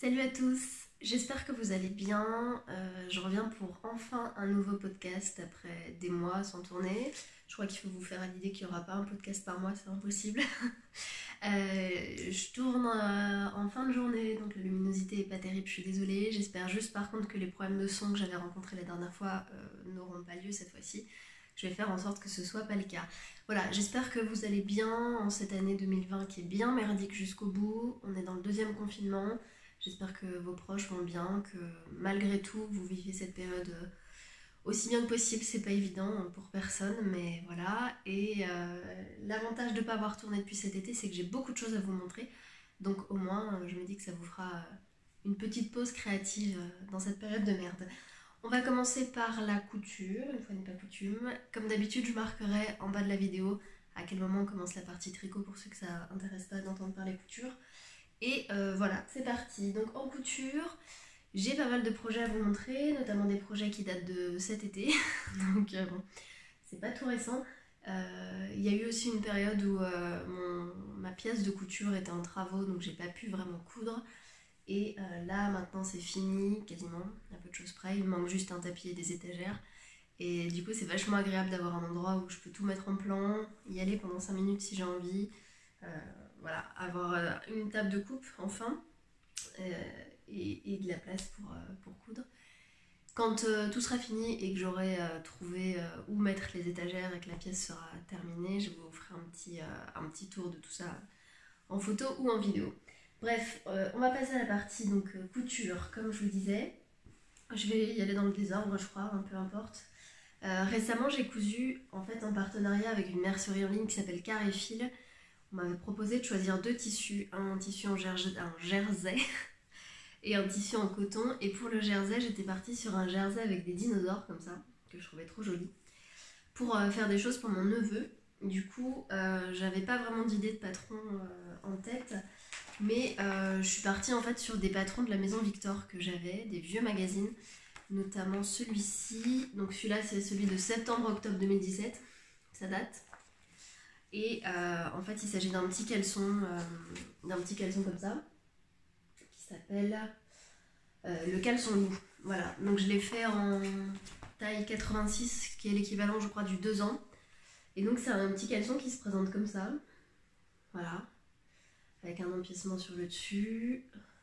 Salut à tous, j'espère que vous allez bien. Je reviens pour enfin un nouveau podcast après des mois sans tourner. Je crois qu'il faut vous faire à l'idée qu'il n'y aura pas un podcast par mois, c'est impossible. Je tourne en fin de journée, donc la luminosité est pas terrible, je suis désolée. J'espère juste par contre que les problèmes de son que j'avais rencontrés la dernière fois n'auront pas lieu cette fois-ci. Je vais faire en sorte que ce soit pas le cas. Voilà, j'espère que vous allez bien en cette année 2020 qui est bien merdique jusqu'au bout. On est dans le deuxième confinement. J'espère que vos proches vont bien, que malgré tout vous vivez cette période aussi bien que possible. C'est pas évident pour personne, mais voilà. Et l'avantage de ne pas avoir tourné depuis cet été, c'est que j'ai beaucoup de choses à vous montrer. Donc au moins, je me dis que ça vous fera une petite pause créative dans cette période de merde. On va commencer par la couture, une fois n'est pas coutume. Comme d'habitude, je marquerai en bas de la vidéo à quel moment commence la partie tricot pour ceux que ça intéresse pas d'entendre parler couture. Et voilà, c'est parti. Donc en couture, j'ai pas mal de projets à vous montrer, notamment des projets qui datent de cet été. Donc bon, c'est pas tout récent. Il y a eu aussi une période où ma pièce de couture était en travaux, donc j'ai pas pu vraiment coudre. Et là, maintenant, c'est fini, quasiment, à peu de choses près. Il me manque juste un tapis et des étagères. Et du coup, c'est vachement agréable d'avoir un endroit où je peux tout mettre en plan, y aller pendant 5 minutes si j'ai envie. Euh, voilà, avoir une table de coupe, enfin, et de la place pour coudre. Quand tout sera fini et que j'aurai trouvé où mettre les étagères et que la pièce sera terminée, je vous ferai un petit tour de tout ça en photo ou en vidéo. Bref, on va passer à la partie donc couture, comme je vous disais. Je vais y aller dans le désordre, je crois, peu importe. Récemment, j'ai cousu en fait en partenariat avec une mercerie en ligne qui s'appelle Carré Fil. On m'avait proposé de choisir deux tissus, un tissu en jersey et un tissu en coton. Et pour le jersey, j'étais partie sur un jersey avec des dinosaures comme ça, que je trouvais trop joli, pour faire des choses pour mon neveu. Du coup, j'avais pas vraiment d'idée de patron en tête, mais je suis partie en fait sur des patrons de la maison Victor que j'avais, des vieux magazines, notamment celui-ci. Donc celui-là, c'est celui de septembre-octobre 2017, ça date. Et en fait, il s'agit d'un petit caleçon comme ça, qui s'appelle le caleçon loup. Voilà, donc je l'ai fait en taille 86, qui est l'équivalent, je crois, du 2 ans. Et donc c'est un petit caleçon qui se présente comme ça. Voilà, avec un empiècement sur le dessus.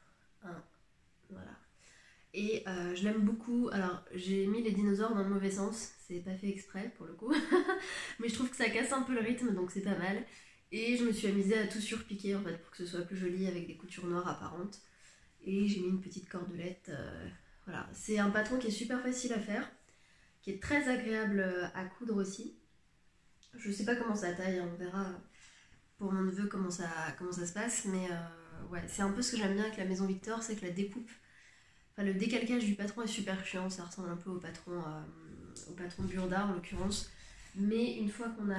Voilà. Et je l'aime beaucoup. Alors, j'ai mis les dinosaures dans le mauvais sens, c'est pas fait exprès pour le coup, mais je trouve que ça casse un peu le rythme, donc c'est pas mal. Et je me suis amusée à tout surpiquer en fait pour que ce soit plus joli avec des coutures noires apparentes. Et j'ai mis une petite cordelette. Voilà, c'est un patron qui est super facile à faire, qui est très agréable à coudre aussi. Je sais pas comment ça taille, on verra pour mon neveu comment ça se passe, mais ouais, c'est un peu ce que j'aime bien avec la maison Victor, c'est que la découpe. Enfin, le décalcage du patron est super chiant, ça ressemble un peu au patron Burda en l'occurrence. Mais une fois qu'on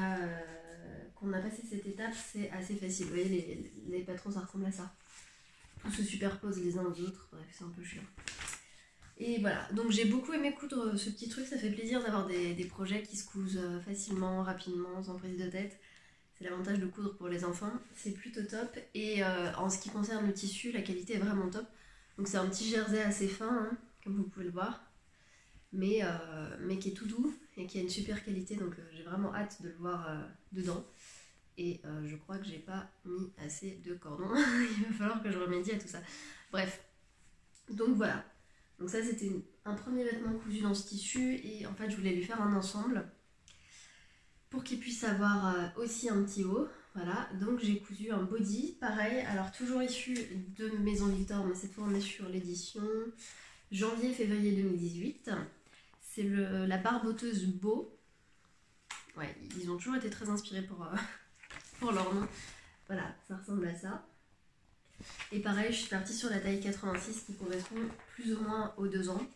a passé cette étape, c'est assez facile. Vous voyez, les patrons, ça ressemble à ça. Tout se superpose les uns aux autres, bref, c'est un peu chiant. Et voilà, donc j'ai beaucoup aimé coudre ce petit truc, ça fait plaisir d'avoir des projets qui se cousent facilement, rapidement, sans prise de tête. C'est l'avantage de coudre pour les enfants, c'est plutôt top. Et en ce qui concerne le tissu, la qualité est vraiment top. Donc c'est un petit jersey assez fin, hein, comme vous pouvez le voir, mais qui est tout doux et qui a une super qualité, donc j'ai vraiment hâte de le voir dedans. Et je crois que j'ai pas mis assez de cordon, il va falloir que je remédie à tout ça. Bref, donc voilà. Donc ça c'était un premier vêtement cousu dans ce tissu, et en fait je voulais lui faire un ensemble pour qu'il puisse avoir aussi un petit haut. Voilà, donc j'ai cousu un body, pareil, alors toujours issu de Maison Victor, mais cette fois on est sur l'édition janvier-février 2018. C'est la barboteuse Beau. Ouais, ils ont toujours été très inspirés pour leur nom. Voilà, ça ressemble à ça. Et pareil, je suis partie sur la taille 86 qui correspond plus ou moins aux 2 ans.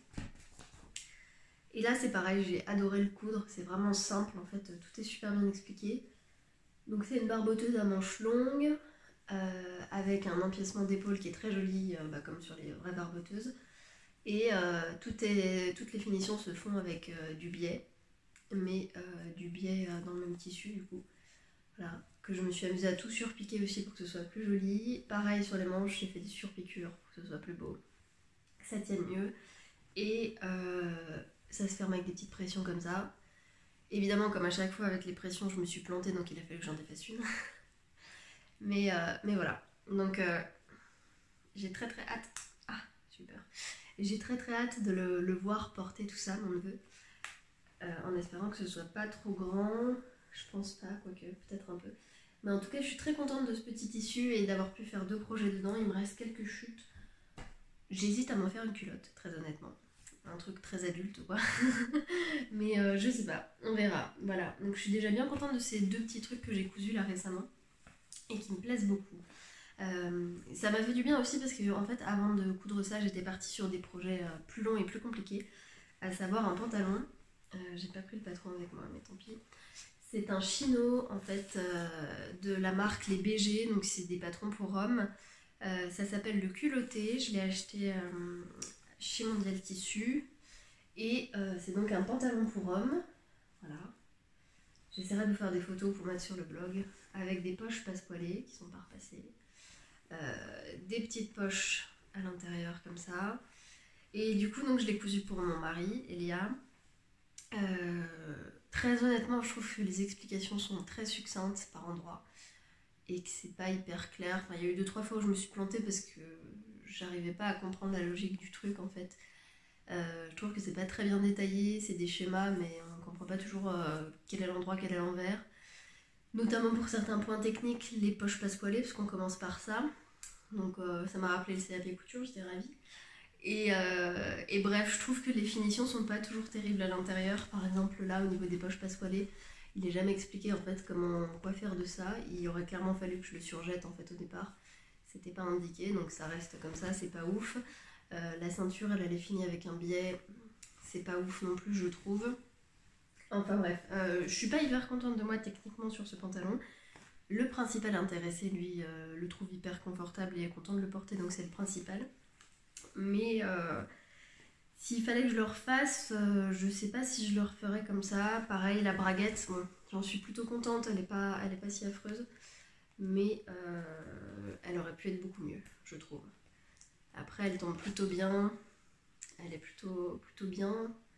Et là c'est pareil, j'ai adoré le coudre, c'est vraiment simple en fait, tout est super bien expliqué. Donc c'est une barboteuse à manches longues, avec un empiècement d'épaule qui est très joli, comme sur les vraies barboteuses. Et toutes les finitions se font avec du biais, mais du biais dans le même tissu du coup. voilà, que je me suis amusée à tout surpiquer aussi pour que ce soit plus joli. Pareil sur les manches, j'ai fait des surpiqûres pour que ce soit plus beau, que ça tienne mieux. Et ça se ferme avec des petites pressions comme ça. Évidemment, comme à chaque fois avec les pressions, je me suis plantée, donc il a fallu que j'en défasse une. mais voilà. Donc j'ai très très hâte. Ah, super. J'ai très très hâte de le voir porter tout ça, mon neveu. En espérant que ce soit pas trop grand. Je pense pas, quoique, peut-être un peu. Mais en tout cas, je suis très contente de ce petit tissu et d'avoir pu faire 2 projets dedans. Il me reste quelques chutes. J'hésite à m'en faire une culotte, très honnêtement. Un truc très adulte, quoi. Mais je sais pas, on verra. Voilà, donc je suis déjà bien contente de ces 2 petits trucs que j'ai cousus là récemment et qui me plaisent beaucoup. Ça m'a fait du bien aussi parce que en fait avant de coudre ça j'étais partie sur des projets plus longs et plus compliqués, à savoir un pantalon. J'ai pas pris le patron avec moi mais tant pis. C'est un chino en fait de la marque les BG, donc c'est des patrons pour hommes. Ça s'appelle le culotté, je l'ai acheté chez Mondial Tissu et c'est donc un pantalon pour homme. Voilà. J'essaierai de vous faire des photos pour mettre sur le blog avec des poches passepoilées qui sont pas repassées. Des petites poches à l'intérieur comme ça. Et du coup, donc je l'ai cousu pour mon mari, Elia. Très honnêtement, je trouve que les explications sont très succinctes par endroits et que c'est pas hyper clair. Enfin, il y a eu 2-3 fois où je me suis plantée parce que j'arrivais pas à comprendre la logique du truc en fait. Je trouve que c'est pas très bien détaillé, c'est des schémas, mais on comprend pas toujours quel est l'endroit, quel est l'envers. Notamment pour certains points techniques, les poches passepoilées, parce qu'on commence par ça. Donc ça m'a rappelé le CAP couture, j'étais ravie. Et bref, je trouve que les finitions sont pas toujours terribles à l'intérieur. Par exemple, là, au niveau des poches passepoilées, il n'est jamais expliqué en fait quoi faire de ça. Il aurait clairement fallu que je le surjette en fait au départ. C'était pas indiqué, donc ça reste comme ça, c'est pas ouf. La ceinture, elle est finie avec un biais, c'est pas ouf non plus, je trouve. Enfin bref, je suis pas hyper contente de moi techniquement sur ce pantalon. Le principal intéressé, lui, le trouve hyper confortable et est content de le porter, donc c'est le principal. Mais s'il fallait que je le refasse, je sais pas si je le referais comme ça. Pareil, la braguette, bon, j'en suis plutôt contente, elle est pas si affreuse. Mais elle aurait pu être beaucoup mieux, je trouve. Après, elle tombe plutôt bien, elle est plutôt bien.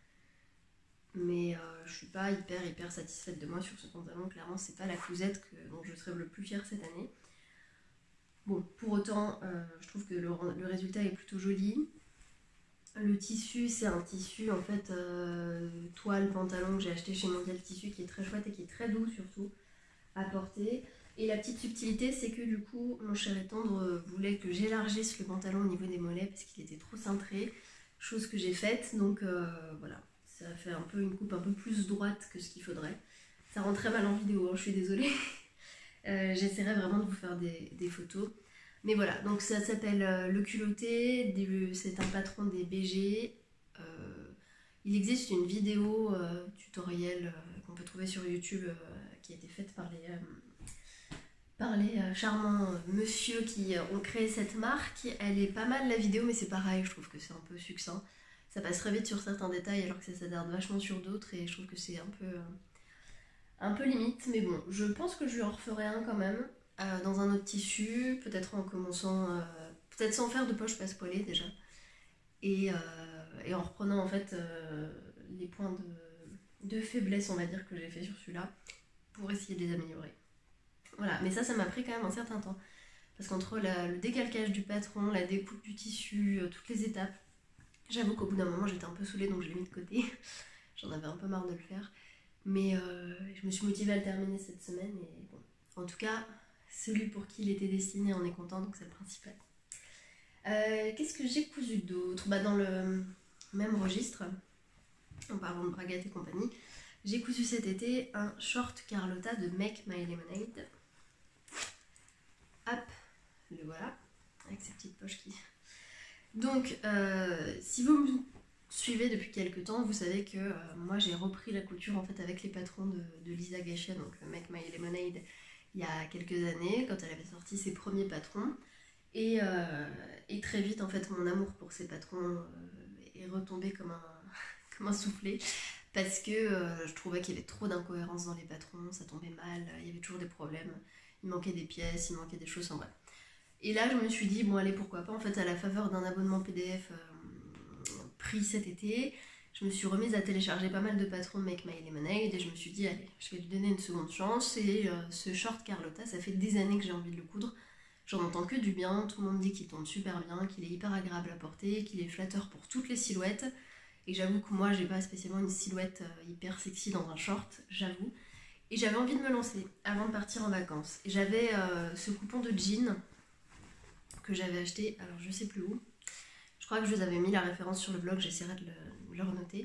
Mais je suis pas hyper satisfaite de moi sur ce pantalon. Clairement, c'est pas la cousette dont je serais le plus fière cette année. Bon, pour autant, je trouve que le résultat est plutôt joli. Le tissu, c'est un tissu en fait toile pantalon que j'ai acheté chez Mondial Tissu qui est très chouette et qui est très doux surtout à porter. Et la petite subtilité, c'est que du coup, mon cher et tendre voulait que j'élargisse le pantalon au niveau des mollets parce qu'il était trop cintré, chose que j'ai faite. Donc voilà, ça fait un peu une coupe un peu plus droite que ce qu'il faudrait. Ça rend très mal en vidéo, hein, je suis désolée. J'essaierai vraiment de vous faire des photos. Mais voilà, donc ça s'appelle le culotté, c'est un patron des BG. Il existe une vidéo tutoriel qu'on peut trouver sur YouTube qui a été faite par les charmants monsieur qui ont créé cette marque. Elle est pas mal la vidéo, mais c'est pareil, je trouve que c'est un peu succinct. Ça passe très vite sur certains détails alors que ça s'attarde vachement sur d'autres et je trouve que c'est un peu limite. Mais bon, je pense que je lui en referai un quand même. Dans un autre tissu, peut-être en commençant, peut-être sans faire de poche passepoilée déjà, et en reprenant en fait les points de faiblesse, on va dire, que j'ai fait sur celui-là, pour essayer de les améliorer. Voilà, mais ça m'a pris quand même un certain temps, parce qu'entre le décalcage du patron, la découpe du tissu, toutes les étapes, j'avoue qu'au bout d'un moment j'étais un peu saoulée, donc je l'ai mis de côté, j'en avais un peu marre de le faire, mais je me suis motivée à le terminer cette semaine, et bon, en tout cas, celui pour qui il était destiné en est content, donc c'est le principal. Qu'est-ce que j'ai cousu d'autre ? Dans le même registre, en parlant de braguettes et compagnie, j'ai cousu cet été un short Carlotta de Make My Lemonade. Hop, le voilà, avec ses petites poches qui... Donc, si vous me suivez depuis quelques temps, vous savez que moi j'ai repris la couture en fait avec les patrons de Lisa Gachet, donc Make My Lemonade, il y a quelques années, quand elle avait sorti ses premiers patrons. Et très vite, en fait, mon amour pour ces patrons est retombé comme un soufflet. parce que je trouvais qu'il y avait trop d'incohérences dans les patrons, ça tombait mal, il y avait toujours des problèmes, il manquait des pièces, il manquait des choses, en vrai. Et là, je me suis dit, bon, allez, pourquoi pas, en fait, à la faveur d'un abonnement PDF pris cet été, je me suis remise à télécharger pas mal de patrons de Make My Lemonade et je me suis dit, allez, je vais lui donner une seconde chance. Et ce short Carlotta, ça fait des années que j'ai envie de le coudre. J'en entends que du bien, tout le monde dit qu'il tombe super bien, qu'il est hyper agréable à porter, qu'il est flatteur pour toutes les silhouettes. Et j'avoue que moi, j'ai pas spécialement une silhouette hyper sexy dans un short, j'avoue. Et j'avais envie de me lancer avant de partir en vacances. Et j'avais ce coupon de jean que j'avais acheté, alors je sais plus où. Je crois que je vous avais mis la référence sur le blog, j'essaierai de le renoter.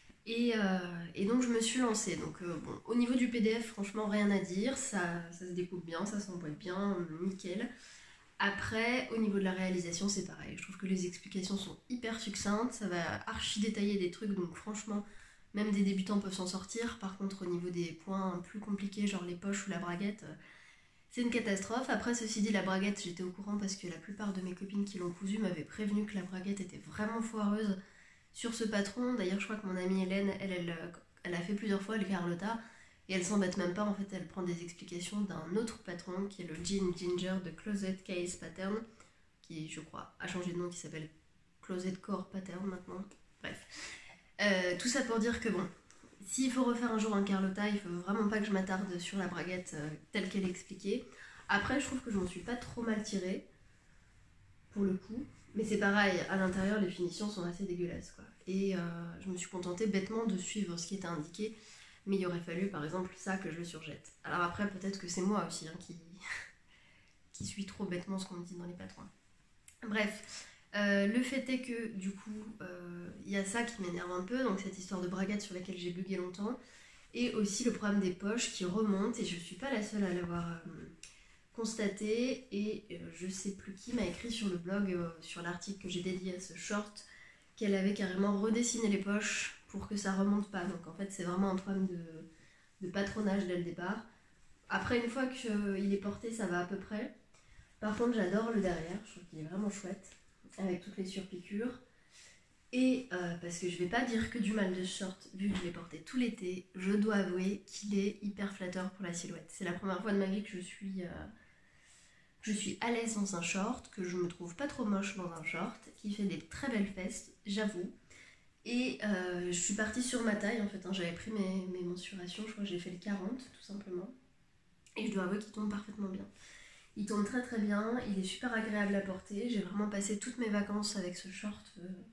Et donc je me suis lancée. Donc bon, au niveau du PDF, franchement rien à dire, ça se découpe bien, ça s'emboîte bien, nickel. Après, au niveau de la réalisation, c'est pareil. Je trouve que les explications sont hyper succinctes, ça va archi détailler des trucs, donc franchement, même des débutants peuvent s'en sortir. Par contre, au niveau des points plus compliqués, genre les poches ou la braguette, c'est une catastrophe. Après, ceci dit, la braguette, j'étais au courant parce que la plupart de mes copines qui l'ont cousue m'avaient prévenu que la braguette était vraiment foireuse sur ce patron. D'ailleurs, je crois que mon amie Hélène, elle a fait plusieurs fois le Carlotta et elle s'embête même pas. En fait, elle prend des explications d'un autre patron qui est le Jean Ginger de Closet Case Pattern, qui, je crois, a changé de nom, qui s'appelle Closet Core Pattern maintenant. Bref. Tout ça pour dire que bon, s'il faut refaire un jour un Carlotta, il faut vraiment pas que je m'attarde sur la braguette telle qu'elle est expliquée. Après, je trouve que je m'en suis pas trop mal tirée, pour le coup. Mais c'est pareil, à l'intérieur, les finitions sont assez dégueulasses, quoi. Et je me suis contentée bêtement de suivre ce qui était indiqué. Mais il aurait fallu, par exemple, ça que je le surjette. Alors après, peut-être que c'est moi aussi hein, qui suis trop bêtement ce qu'on me dit dans les patrons. Bref, le fait est que du coup, il y a ça qui m'énerve un peu, donc cette histoire de braguette sur laquelle j'ai bugué longtemps, et aussi le problème des poches qui remontent, et je suis pas la seule à l'avoir constaté, et je sais plus qui m'a écrit sur le blog, sur l'article que j'ai dédié à ce short, qu'elle avait carrément redessiné les poches pour que ça remonte pas. Donc en fait, c'est vraiment un problème de patronage dès le départ. Après, une fois qu'il est porté, ça va à peu près. Par contre, j'adore le derrière, je trouve qu'il est vraiment chouette, avec toutes les surpiqûres. Et parce que je vais pas dire que du mal de ce short, vu que je l'ai porté tout l'été, je dois avouer qu'il est hyper flatteur pour la silhouette. C'est la première fois de ma vie que je suis à l'aise dans un short, que je me trouve pas trop moche dans un short, qui fait des très belles fesses, j'avoue. Et je suis partie sur ma taille en fait, hein. J'avais pris mes mensurations, je crois que j'ai fait le 40 tout simplement. Et je dois avouer qu'il tombe parfaitement bien. Il tombe très très bien, il est super agréable à porter. J'ai vraiment passé toutes mes vacances avec ce short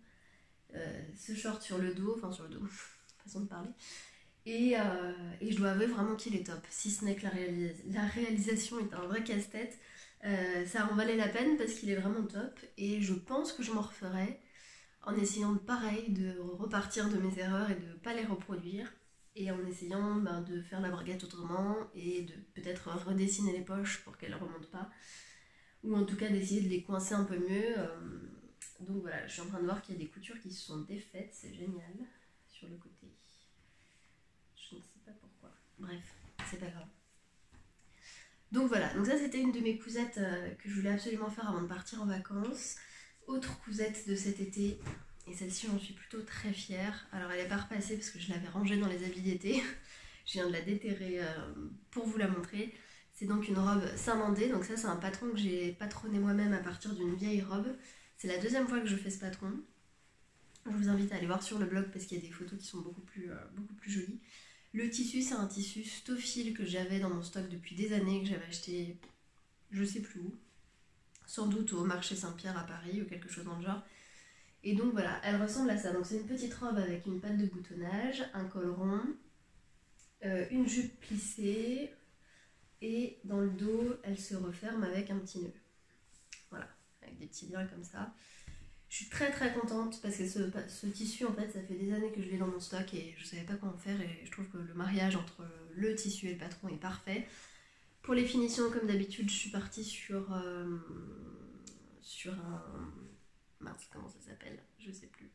sur le dos, enfin sur le dos, façon de parler. Et je dois avouer vraiment qu'il est top, si ce n'est que la réalisation est un vrai casse-tête. Ça en valait la peine parce qu'il est vraiment top et je pense que je m'en referai en essayant de pareil de repartir de mes erreurs et de ne pas les reproduire et en essayant de faire la braguette autrement et de peut-être redessiner les poches pour qu'elles ne remontent pas ou en tout cas d'essayer de les coincer un peu mieux. Donc voilà, je suis en train de voir qu'il y a des coutures qui se sont défaites, c'est génial, sur le côté. Je ne sais pas pourquoi. Bref, c'est pas grave. Donc voilà, donc ça c'était une de mes cousettes que je voulais absolument faire avant de partir en vacances. Autre cousette de cet été, et celle-ci j'en suis plutôt très fière. Alors elle est pas repassée parce que je l'avais rangée dans les habits d'été. Je viens de la déterrer pour vous la montrer. C'est donc une robe Saint-Mandé, donc ça c'est un patron que j'ai patronné moi-même à partir d'une vieille robe. C'est la deuxième fois que je fais ce patron. Je vous invite à aller voir sur le blog parce qu'il y a des photos qui sont beaucoup plus jolies. Le tissu, c'est un tissu Stofil que j'avais dans mon stock depuis des années, que j'avais acheté je sais plus où. Sans doute au marché Saint-Pierre à Paris ou quelque chose dans le genre. Et donc voilà, elle ressemble à ça. Donc c'est une petite robe avec une patte de boutonnage, un col rond, une jupe plissée et dans le dos, elle se referme avec un petit nœud. Voilà, avec des petits liens comme ça. Je suis très très contente parce que ce tissu en fait ça fait des années que je l'ai dans mon stock et je savais pas quoi en faire et je trouve que le mariage entre le tissu et le patron est parfait. Pour les finitions comme d'habitude je suis partie sur un... mince comment ça s'appelle, je sais plus.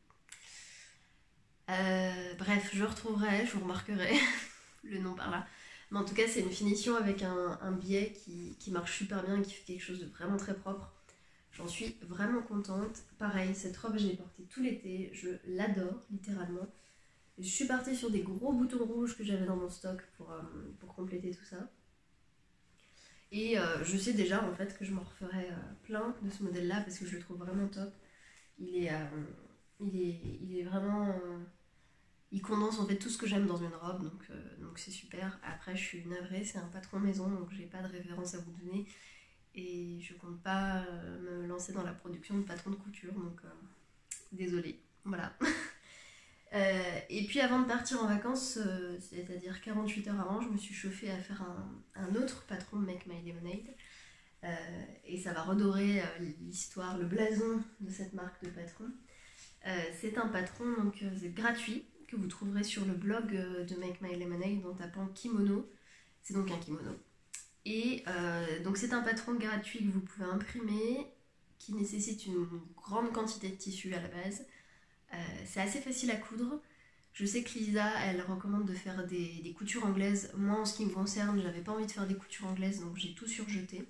Bref je retrouverai, je vous remarquerai le nom par là. Mais en tout cas c'est une finition avec un biais qui marche super bien et qui fait quelque chose de vraiment très propre. J'en suis vraiment contente. Pareil, cette robe, je l'ai portée tout l'été. Je l'adore, littéralement. Je suis partie sur des gros boutons rouges que j'avais dans mon stock pour compléter tout ça. Et je sais déjà en fait que je m'en referai plein de ce modèle-là parce que je le trouve vraiment top. Il est, il est vraiment... il condense en fait tout ce que j'aime dans une robe, donc c'est super. Après, je suis navrée, c'est un patron maison, donc j'ai pas de référence à vous donner. Et je compte pas me lancer dans la production de patron de couture, donc désolée. Voilà. Et puis avant de partir en vacances, c'est-à-dire 48 heures avant, je me suis chauffée à faire un autre patron de Make My Lemonade. Et ça va redorer l'histoire, le blason de cette marque de patron. C'est un patron donc c'est gratuit que vous trouverez sur le blog de Make My Lemonade en tapant kimono. C'est donc un kimono. Et donc c'est un patron gratuit que vous pouvez imprimer qui nécessite une grande quantité de tissu à la base. C'est assez facile à coudre. Je sais que Lisa, elle recommande de faire des coutures anglaises. Moi, en ce qui me concerne, j'avais pas envie de faire des coutures anglaises, donc j'ai tout surjeté.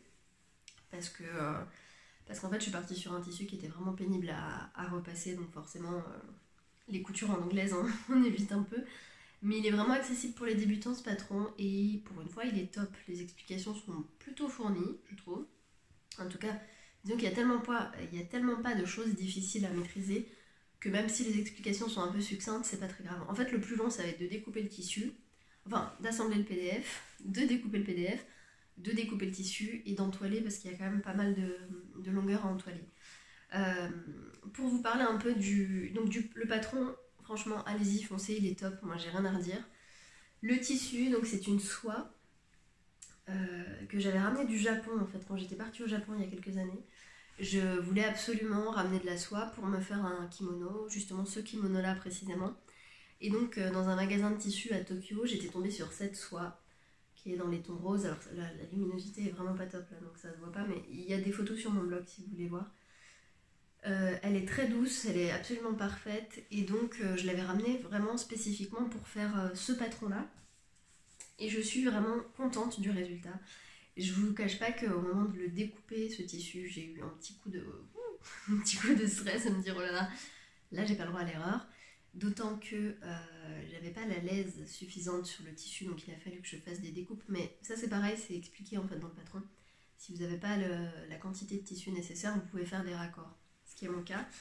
Parce qu'en fait, je suis partie sur un tissu qui était vraiment pénible à repasser, donc forcément, les coutures en anglaise, hein, on évite un peu. Mais il est vraiment accessible pour les débutants, ce patron, et pour une fois, il est top. Les explications sont plutôt fournies, je trouve. En tout cas, disons qu'il y a tellement pas de choses difficiles à maîtriser que même si les explications sont un peu succinctes, c'est pas très grave. En fait, le plus long, ça va être de découper le tissu, enfin, d'assembler le PDF, de découper le PDF, de découper le tissu et d'entoiler parce qu'il y a quand même pas mal de longueur à entoiler. Pour vous parler un peu le patron, franchement, allez-y, foncez, il est top, moi j'ai rien à redire. Le tissu, donc c'est une soie que j'avais ramenée du Japon en fait, quand j'étais partie au Japon il y a quelques années. Je voulais absolument ramener de la soie pour me faire un kimono, justement ce kimono-là précisément. Et donc, dans un magasin de tissus à Tokyo, j'étais tombée sur cette soie qui est dans les tons roses. Alors, la luminosité est vraiment pas top là, donc ça se voit pas, mais il y a des photos sur mon blog si vous voulez voir. Elle est très douce, elle est absolument parfaite, et donc je l'avais ramenée vraiment spécifiquement pour faire ce patron-là. Et je suis vraiment contente du résultat. Je vous cache pas qu'au moment de le découper, ce tissu, j'ai eu un petit coup un petit coup de stress à me dire oh là j'ai pas le droit à l'erreur. D'autant que j'avais pas la laise suffisante sur le tissu, donc il a fallu que je fasse des découpes. Mais ça c'est pareil, c'est expliqué en fait dans le patron. Si vous n'avez pas la quantité de tissu nécessaire, vous pouvez faire des raccords. Ce qui est mon cas.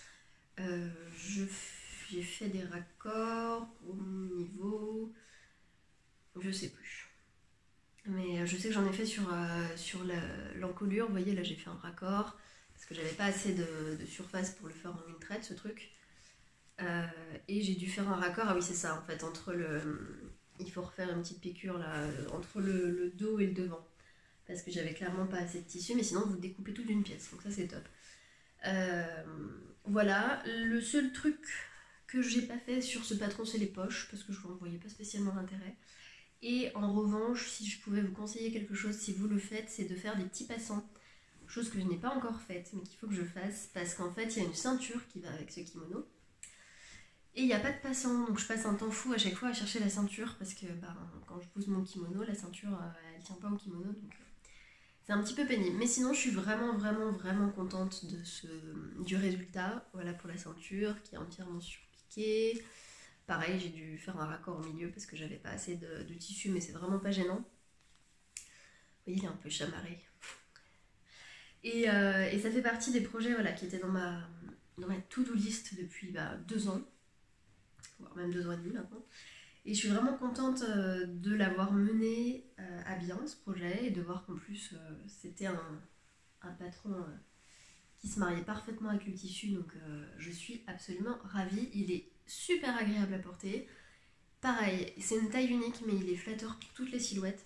J'ai fait des raccords au niveau... Je sais plus. Mais je sais que j'en ai fait sur l'encolure. Vous voyez, là j'ai fait un raccord parce que j'avais pas assez de surface pour le faire en une traite, ce truc. Et j'ai dû faire un raccord. Ah oui, c'est ça en fait. Il faut refaire une petite piqûre là, entre le dos et le devant. Parce que j'avais clairement pas assez de tissu, mais sinon vous découpez tout d'une pièce. Donc ça c'est top. Voilà. Le seul truc que j'ai pas fait sur ce patron, c'est les poches parce que je n'en voyais pas spécialement l'intérêt. Et en revanche, si je pouvais vous conseiller quelque chose, si vous le faites, c'est de faire des petits passants. Chose que je n'ai pas encore faite, mais qu'il faut que je fasse, parce qu'en fait, il y a une ceinture qui va avec ce kimono. Et il n'y a pas de passant, donc je passe un temps fou à chaque fois à chercher la ceinture, parce que quand je pose mon kimono, la ceinture, elle tient pas au kimono, donc c'est un petit peu pénible. Mais sinon, je suis vraiment, vraiment, vraiment contente du résultat. Voilà pour la ceinture, qui est entièrement surpiquée. Pareil, j'ai dû faire un raccord au milieu parce que j'avais pas assez de tissu, mais c'est vraiment pas gênant. Vous voyez, il est un peu chamarré. Et ça fait partie des projets voilà, qui étaient dans ma to-do list depuis 2 ans, voire même 2 ans et demi maintenant. Et je suis vraiment contente de l'avoir mené à bien ce projet et de voir qu'en plus c'était un patron qui se mariait parfaitement avec le tissu, donc je suis absolument ravie. Il est super agréable à porter. Pareil, c'est une taille unique, mais il est flatteur pour toutes les silhouettes.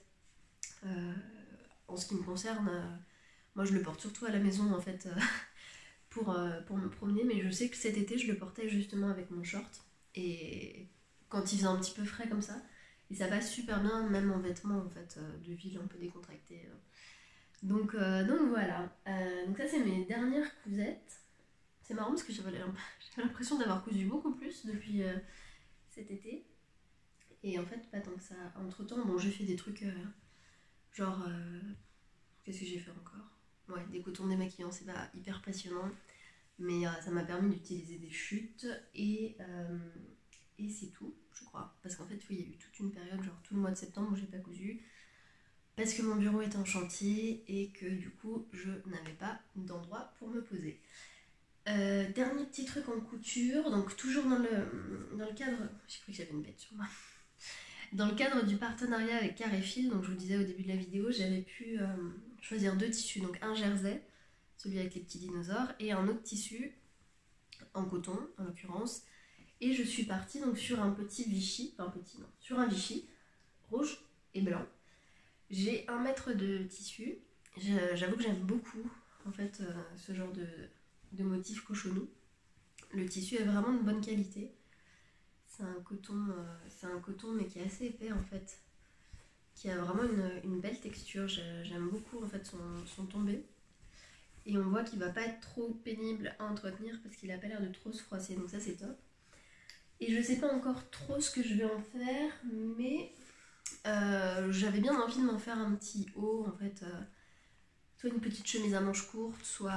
En ce qui me concerne, moi je le porte surtout à la maison en fait pour me promener, mais je sais que cet été je le portais justement avec mon short et quand il faisait un petit peu frais comme ça, et ça passe super bien même en vêtements en fait de ville un peu décontractés. Donc voilà, donc ça c'est mes dernières cousettes. C'est marrant parce que j'avais l'impression d'avoir cousu beaucoup plus depuis cet été. Et en fait, pas tant que ça. Entre temps, bon, j'ai fait des trucs genre. Qu'est-ce que j'ai fait encore? Ouais, des cotons démaquillants, c'est pas hyper passionnant. Mais ça m'a permis d'utiliser des chutes et c'est tout. je crois. Parce qu'en fait, oui, il y a eu toute une période, genre tout le mois de septembre où j'ai pas cousu. Parce que mon bureau était en chantier et que du coup, je n'avais pas d'endroit pour me poser. Dernier petit truc en couture, donc toujours dans le cadre... J'ai cru que j'avais une bête sur moi. Dans le cadre du partenariat avec Carré Fil, donc je vous le disais au début de la vidéo, j'avais pu choisir 2 tissus, donc un jersey, celui avec les petits dinosaures, et un autre tissu, en coton en l'occurrence, et je suis partie donc sur un petit Vichy, enfin petit non, sur un Vichy, rouge et blanc. J'ai 1 mètre de tissu, j'avoue que j'aime beaucoup en fait ce genre de motif cochonou. Le tissu est vraiment de bonne qualité. C'est un coton mais qui est assez épais en fait, qui a vraiment une belle texture. J'aime beaucoup en fait son tombé. Et on voit qu'il va pas être trop pénible à entretenir parce qu'il a pas l'air de trop se froisser, donc ça c'est top. Et je sais pas encore trop ce que je vais en faire, mais j'avais bien envie de m'en faire un petit haut en fait, soit une petite chemise à manches courtes, soit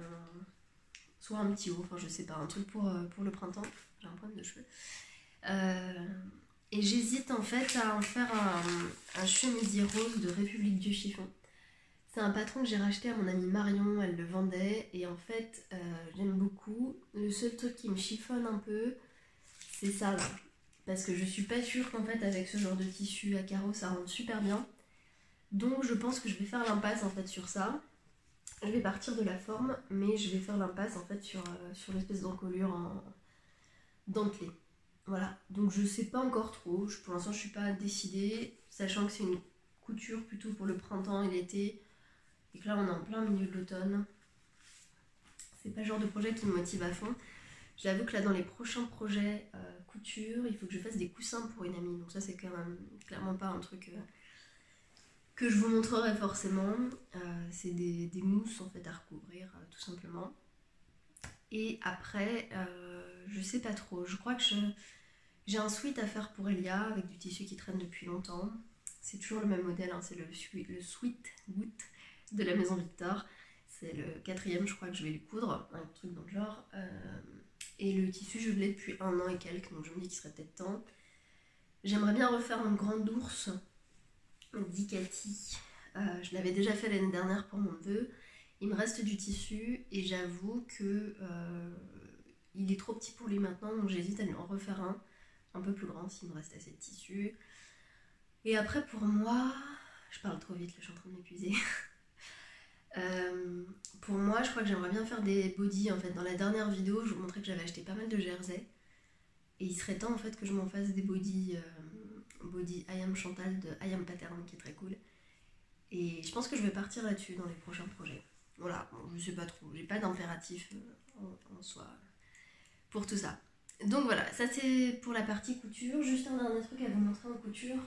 un petit haut, enfin je sais pas, un truc pour le printemps. J'ai un problème de cheveux. Et j'hésite en fait à en faire un chemisier rose de République du Chiffon. C'est un patron que j'ai racheté à mon amie Marion, elle le vendait et en fait j'aime beaucoup. Le seul truc qui me chiffonne un peu, c'est ça là. Parce que je suis pas sûre qu'en fait avec ce genre de tissu à carreaux ça rentre super bien. Donc je pense que je vais faire l'impasse en fait sur ça. Je vais partir de la forme, mais je vais faire l'impasse en fait sur l'espèce d'encolure en dentelée. Voilà, donc je sais pas encore trop, pour l'instant je suis pas décidée, sachant que c'est une couture plutôt pour le printemps et l'été, et que là on est en plein milieu de l'automne. C'est pas le genre de projet qui me motive à fond. J'avoue que là dans les prochains projets couture, il faut que je fasse des coussins pour une amie, donc ça c'est quand même clairement pas un truc que je vous montrerai forcément. C'est des mousses en fait à recouvrir tout simplement. Et après, je sais pas trop, je crois que j'ai un sweat à faire pour Elia avec du tissu qui traîne depuis longtemps. C'est toujours le même modèle, hein, c'est le sweat good de la maison Victor. C'est le 4e, je crois que je vais lui coudre, un truc dans le genre. Et le tissu, je l'ai depuis 1 an et quelques, donc je me dis qu'il serait peut-être temps. J'aimerais bien refaire une grande ours d'Icati. Je l'avais déjà fait l'année dernière pour mon neveu. Il me reste du tissu et j'avoue que il est trop petit pour lui maintenant, donc j'hésite à lui en refaire un peu plus grand s'il me reste assez de tissu. Et après pour moi, je parle trop vite, là, je suis en train de m'épuiser. Pour moi, je crois que j'aimerais bien faire des bodys. En fait, dans la dernière vidéo, je vous montrais que j'avais acheté pas mal de jerseys. Et il serait temps en fait que je m'en fasse des bodys, body I Am Chantal de I Am Pattern qui est très cool. Et je pense que je vais partir là-dessus dans les prochains projets. Voilà, bon, je sais pas trop, j'ai pas d'impératif en soi pour tout ça. Donc voilà, ça c'est pour la partie couture. Juste un dernier truc à vous montrer en couture.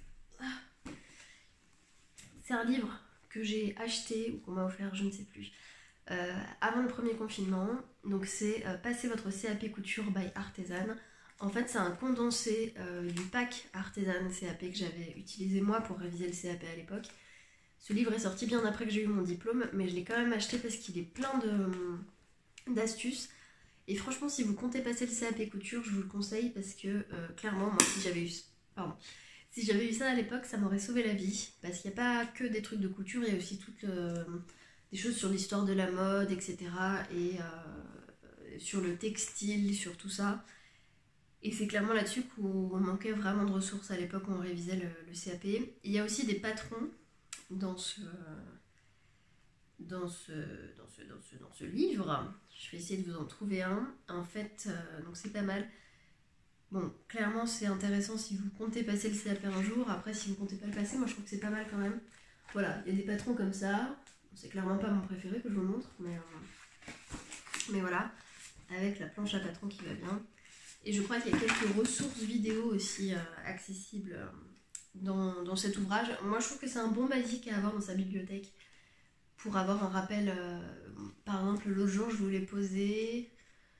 C'est un livre que j'ai acheté ou qu'on m'a offert, je ne sais plus, avant le premier confinement. Donc c'est Passer votre CAP couture by Artisan. En fait c'est un condensé du pack Artisan CAP que j'avais utilisé moi pour réviser le CAP à l'époque. Ce livre est sorti bien après que j'ai eu mon diplôme, mais je l'ai quand même acheté parce qu'il est plein d'astuces. Et franchement, si vous comptez passer le CAP couture, je vous le conseille parce que clairement, moi, si j'avais eu ça à l'époque, ça m'aurait sauvé la vie. Parce qu'il n'y a pas que des trucs de couture, il y a aussi toutes des choses sur l'histoire de la mode, etc. Et sur le textile, sur tout ça. Et c'est clairement là-dessus qu'on manquait vraiment de ressources à l'époque où on révisait le CAP. Il y a aussi des patrons dans ce livre. Je vais essayer de vous en trouver un. En fait, donc c'est pas mal. Bon, clairement c'est intéressant si vous comptez passer le CAP un jour. Après, si vous comptez pas le passer, moi je trouve que c'est pas mal quand même. Voilà, il y a des patrons comme ça. C'est clairement pas mon préféré que je vous montre, mais voilà, avec la planche à patrons qui va bien. Et je crois qu'il y a quelques ressources vidéo aussi accessibles dans cet ouvrage. Moi je trouve que c'est un bon basique à avoir dans sa bibliothèque pour avoir un rappel. Par exemple, l'autre jour je voulais poser,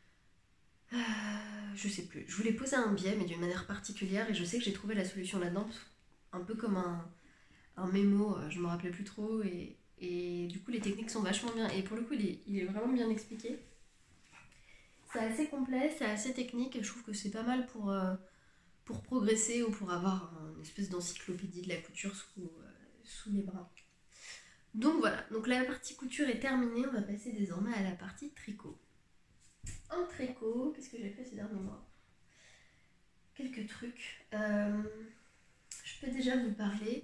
je sais plus, je voulais poser un biais mais d'une manière particulière et je sais que j'ai trouvé la solution là-dedans, un peu comme un mémo, je me rappelais plus trop et du coup les techniques sont vachement bien et pour le coup il est vraiment bien expliqué. C'est assez complet, c'est assez technique et je trouve que c'est pas mal pour pour progresser ou pour avoir une espèce d'encyclopédie de la couture sous les bras. Donc voilà, donc la partie couture est terminée, on va passer désormais à la partie tricot. En tricot, qu'est-ce que j'ai fait ces derniers mois? Quelques trucs. Je peux déjà vous parler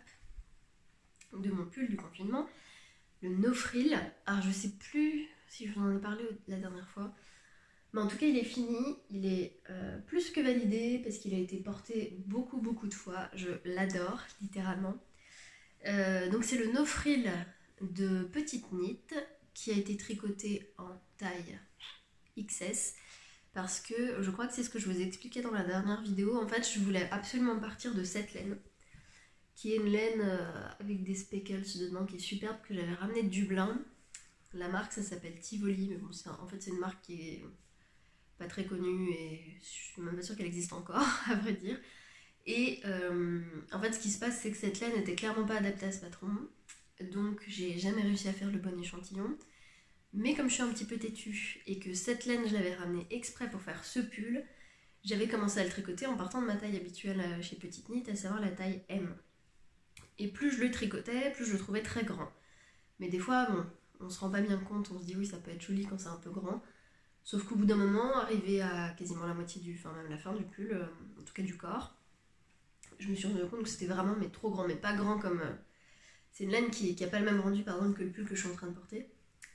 de mon pull du confinement, le no frill. Alors je sais plus si je vous en ai parlé la dernière fois, mais en tout cas il est fini, il est plus que validé parce qu'il a été porté beaucoup de fois, je l'adore littéralement. Donc c'est le no frill de Petite Knit qui a été tricoté en taille XS parce que je crois que c'est ce que je vous ai expliqué dans la dernière vidéo. En fait je voulais absolument partir de cette laine qui est une laine avec des speckles dedans qui est superbe, que j'avais ramené de Dublin. La marque ça s'appelle Tivoli, mais bon en fait c'est une marque qui est pas très connue et je suis même pas sûre qu'elle existe encore à vrai dire. Et en fait ce qui se passe c'est que cette laine était clairement pas adaptée à ce patron, donc j'ai jamais réussi à faire le bon échantillon. Mais comme je suis un petit peu têtue et que cette laine je l'avais ramenée exprès pour faire ce pull, j'avais commencé à le tricoter en partant de ma taille habituelle chez Petite Knit, à savoir la taille M. Et plus je le tricotais, plus je le trouvais très grand. Mais des fois, bon, on se rend pas bien compte, on se dit oui ça peut être joli quand c'est un peu grand. Sauf qu'au bout d'un moment, arrivé à quasiment la moitié enfin même la fin du pull, en tout cas du corps, je me suis rendu compte que c'était vraiment mais trop grand, mais pas grand comme... c'est une laine qui a pas le même rendu par exemple que le pull que je suis en train de porter.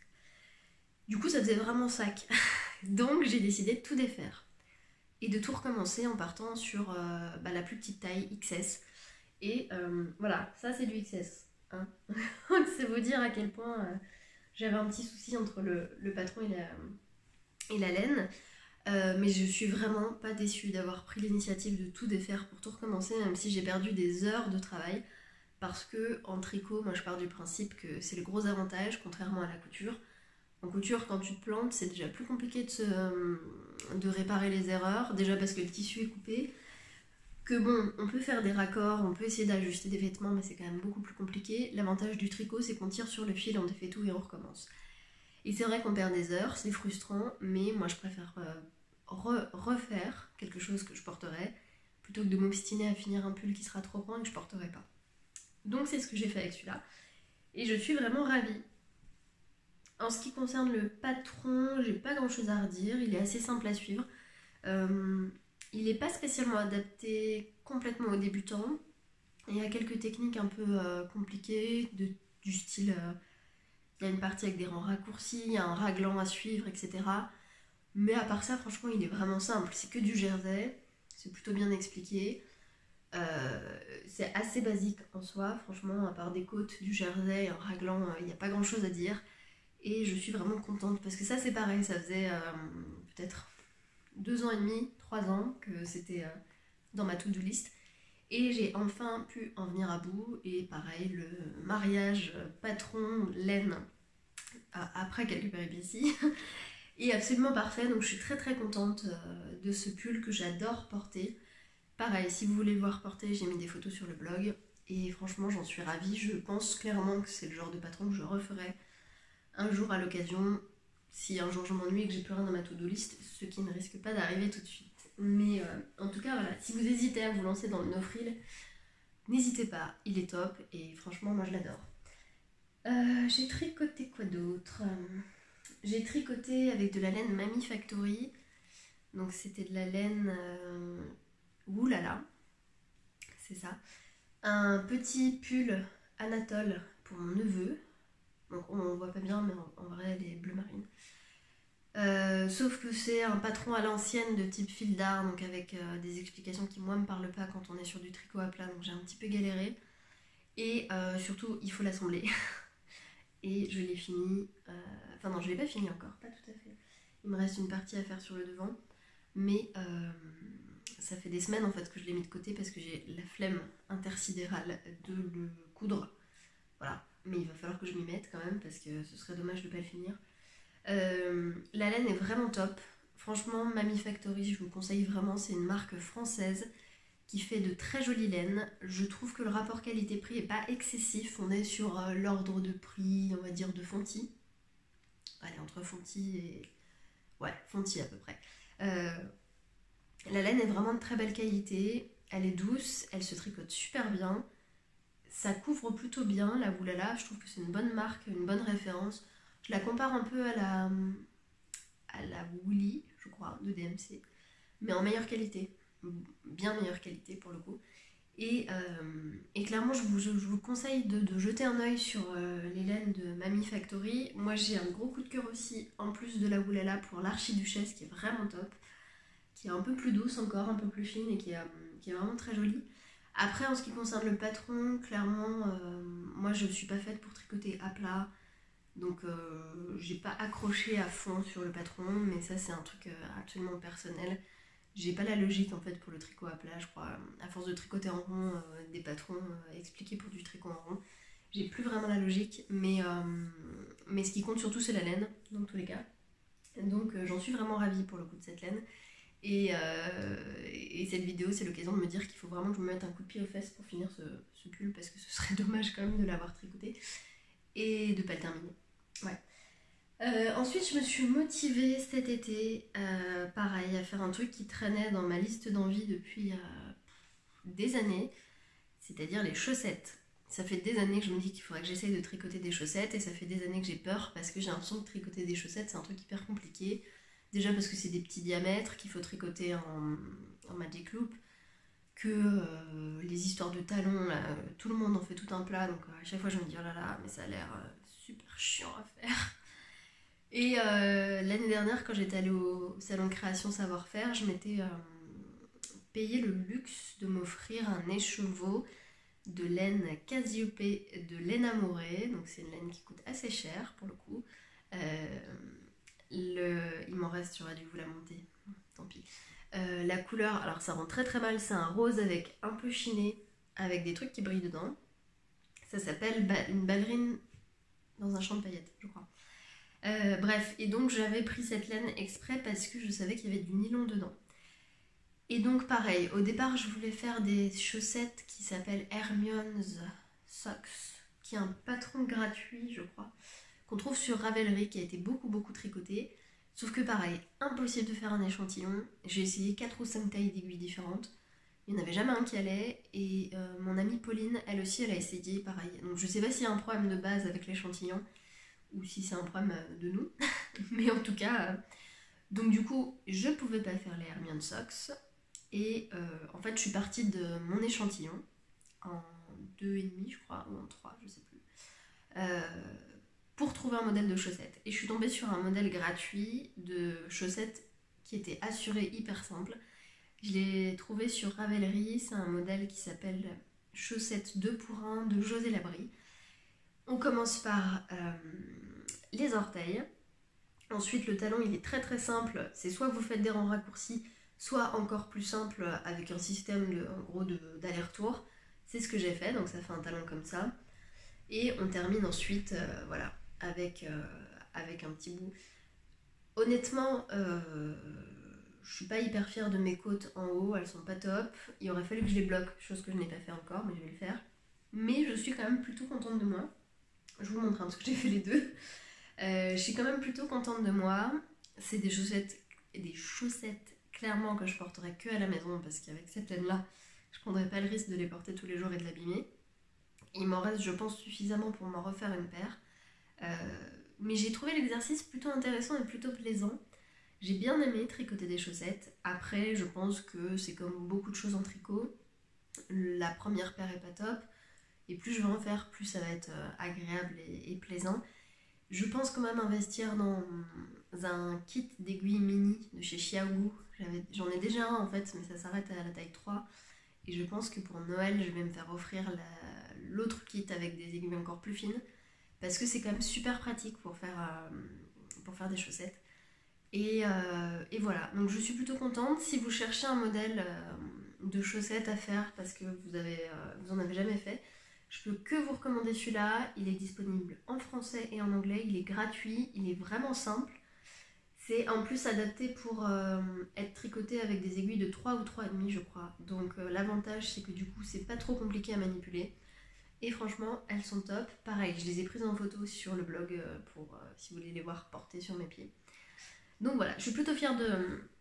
Du coup ça faisait vraiment sac. Donc j'ai décidé de tout défaire. Et de tout recommencer en partant sur la plus petite taille XS. Et voilà, ça c'est du XS. Hein. C'est vous dire à quel point j'avais un petit souci entre le patron et la laine. Mais je suis vraiment pas déçue d'avoir pris l'initiative de tout défaire pour tout recommencer, même si j'ai perdu des heures de travail. Parce que en tricot, moi je pars du principe que c'est le gros avantage, contrairement à la couture. En couture, quand tu te plantes, c'est déjà plus compliqué de réparer les erreurs. Déjà parce que le tissu est coupé. Que bon, on peut faire des raccords, on peut essayer d'ajuster des vêtements, mais c'est quand même beaucoup plus compliqué. L'avantage du tricot, c'est qu'on tire sur le fil, on défait tout et on recommence. Et c'est vrai qu'on perd des heures, c'est frustrant, mais moi je préfère refaire quelque chose que je porterai, plutôt que de m'obstiner à finir un pull qui sera trop grand et que je porterai pas. Donc c'est ce que j'ai fait avec celui-là, et je suis vraiment ravie. En ce qui concerne le patron, j'ai pas grand chose à redire, il est assez simple à suivre. Il n'est pas spécialement adapté complètement aux débutants. Il y a quelques techniques un peu compliquées, du style, il y a une partie avec des rangs raccourcis, il y a un raglan à suivre, etc. Mais à part ça, franchement, il est vraiment simple. C'est que du jersey, c'est plutôt bien expliqué. C'est assez basique en soi, franchement, à part des côtes, du jersey, un raglan, il n'y a pas grand chose à dire. Et je suis vraiment contente parce que ça, c'est pareil, ça faisait peut-être 2 ans et demi, 3 ans que c'était dans ma to-do list. Et j'ai enfin pu en venir à bout. Et pareil, le mariage patron-laine, après quelques péripéties, est absolument parfait. Donc je suis très contente de ce pull que j'adore porter. Pareil, si vous voulez le voir porter, j'ai mis des photos sur le blog. Et franchement, j'en suis ravie. Je pense clairement que c'est le genre de patron que je referai un jour à l'occasion. Si un jour je m'ennuie et que j'ai plus rien dans ma to-do list, ce qui ne risque pas d'arriver tout de suite. Mais en tout cas, voilà, si vous hésitez à vous lancer dans le no frill, n'hésitez pas, il est top et franchement, moi je l'adore. J'ai tricoté quoi d'autre? J'ai tricoté avec de la laine Mamie Factory. Donc c'était de la laine oulala, c'est ça. Un petit pull Anatole pour mon neveu. Donc on voit pas bien, mais en vrai elle est bleu marine. Sauf que c'est un patron à l'ancienne de type fil d'art, donc avec des explications qui moi me parlent pas quand on est sur du tricot à plat, donc j'ai un petit peu galéré. Et surtout il faut l'assembler. Et je l'ai fini, enfin non je l'ai pas fini encore, pas tout à fait. Il me reste une partie à faire sur le devant, mais ça fait des semaines en fait que je l'ai mis de côté parce que j'ai la flemme intersidérale de le coudre. Voilà, mais il va falloir que je m'y mette quand même parce que ce serait dommage de ne pas le finir. La laine est vraiment top. Franchement, Mamie Factory, je vous conseille vraiment. C'est une marque française qui fait de très jolies laines. Je trouve que le rapport qualité-prix est pas excessif. On est sur l'ordre de prix, on va dire, de Fonty. Allez, entre Fonty et... ouais, Fonty à peu près. La laine est vraiment de très belle qualité, elle est douce, elle se tricote super bien, ça couvre plutôt bien la Woolala, je trouve que c'est une bonne marque, une bonne référence. Je la compare un peu à la Woolly, je crois, de DMC, mais en meilleure qualité, bien meilleure qualité pour le coup. Et clairement, je vous conseille de jeter un œil sur les laines de Mamie Factory. Moi, j'ai un gros coup de cœur aussi, en plus de la Woolala, pour l'Archiduchesse, qui est vraiment top, qui est un peu plus douce encore, un peu plus fine et qui est vraiment très jolie. Après, en ce qui concerne le patron, clairement, moi, je ne suis pas faite pour tricoter à plat. Donc, j'ai pas accroché à fond sur le patron, mais ça, c'est un truc absolument personnel. J'ai pas la logique en fait pour le tricot à plat, je crois. À force de tricoter en rond, des patrons expliqués pour du tricot en rond, j'ai plus vraiment la logique. Mais ce qui compte surtout, c'est la laine, dans tous les cas. Donc, j'en suis vraiment ravie pour le coup de cette laine. Et cette vidéo, c'est l'occasion de me dire qu'il faut vraiment que je me mette un coup de pied aux fesses pour finir ce pull, parce que ce serait dommage quand même de l'avoir tricoté et de pas le terminer. Ouais. Ensuite, je me suis motivée cet été, pareil, à faire un truc qui traînait dans ma liste d'envie depuis des années, c'est-à-dire les chaussettes. Ça fait des années que je me dis qu'il faudrait que j'essaye de tricoter des chaussettes, et ça fait des années que j'ai peur parce que j'ai l'impression que tricoter des chaussettes, c'est un truc hyper compliqué. Déjà parce que c'est des petits diamètres qu'il faut tricoter en Magic Loop, que les histoires de talons, là, tout le monde en fait tout un plat, donc à chaque fois je me dis oh là là, mais ça a l'air super chiant à faire. Et l'année dernière, quand j'étais allée au salon de création savoir-faire, je m'étais payé le luxe de m'offrir un écheveau de laine Casiopée de laine amourée. Donc c'est une laine qui coûte assez cher pour le coup. Il m'en reste, j'aurais dû vous la monter. Tant pis. La couleur, alors ça rend très très mal, c'est un rose avec un peu chiné, avec des trucs qui brillent dedans. Ça s'appelle une ballerine dans un champ de paillettes, je crois. Bref, et donc j'avais pris cette laine exprès parce que je savais qu'il y avait du nylon dedans. Et donc pareil, au départ je voulais faire des chaussettes qui s'appellent Hermione's Socks, qui est un patron gratuit je crois, qu'on trouve sur Ravelry, qui a été beaucoup tricoté. Sauf que pareil, impossible de faire un échantillon. J'ai essayé 4 ou 5 tailles d'aiguilles différentes. Il n'y en avait jamais un qui allait. Et mon amie Pauline, elle aussi, elle a essayé pareil. Donc je sais pas s'il y a un problème de base avec l'échantillon ou si c'est un problème de nous. Mais en tout cas, donc du coup, je pouvais pas faire les Hermione Socks. Et en fait, je suis partie de mon échantillon en 2,5 je crois, ou en 3, je sais plus. Pour trouver un modèle de chaussettes. Et je suis tombée sur un modèle gratuit de chaussettes qui était assuré hyper simple. Je l'ai trouvé sur Ravelry, c'est un modèle qui s'appelle Chaussettes 2 pour 1 de José Labrie. On commence par les orteils. Ensuite, le talon, il est très simple. C'est soit vous faites des rangs raccourcis, soit encore plus simple avec un système en gros d'aller-retour. C'est ce que j'ai fait, donc ça fait un talon comme ça. Et on termine ensuite, voilà, avec un petit bout. Honnêtement, je suis pas hyper fière de mes côtes en haut, elles sont pas top. Il aurait fallu que je les bloque, chose que je n'ai pas fait encore, mais je vais le faire. Mais je suis quand même plutôt contente de moi. Je vous montre parce que j'ai fait les deux. Je suis quand même plutôt contente de moi. C'est des chaussettes clairement que je porterai que à la maison parce qu'avec cette laine-là, je prendrais pas le risque de les porter tous les jours et de l'abîmer. Il m'en reste, je pense, suffisamment pour m'en refaire une paire. Mais j'ai trouvé l'exercice plutôt intéressant et plutôt plaisant. J'ai bien aimé tricoter des chaussettes. Après, je pense que c'est comme beaucoup de choses en tricot. La première paire est pas top. Et plus je vais en faire, plus ça va être agréable et plaisant. Je pense quand même investir dans un kit d'aiguilles mini de chez Xiaogu. J'en ai déjà un en fait, mais ça s'arrête à la taille 3. Et je pense que pour Noël, je vais me faire offrir l'autre kit avec des aiguilles encore plus fines. Parce que c'est quand même super pratique pour faire des chaussettes. Et voilà, donc je suis plutôt contente. Si vous cherchez un modèle de chaussettes à faire parce que vous en avez jamais fait, je peux que vous recommander celui-là. Il est disponible en français et en anglais, il est gratuit, il est vraiment simple. C'est en plus adapté pour être tricoté avec des aiguilles de 3 ou 3,5 je crois. Donc l'avantage c'est que du coup c'est pas trop compliqué à manipuler. Et franchement, elles sont top. Pareil, je les ai prises en photo sur le blog pour si vous voulez les voir portées sur mes pieds. Donc voilà, je suis plutôt fière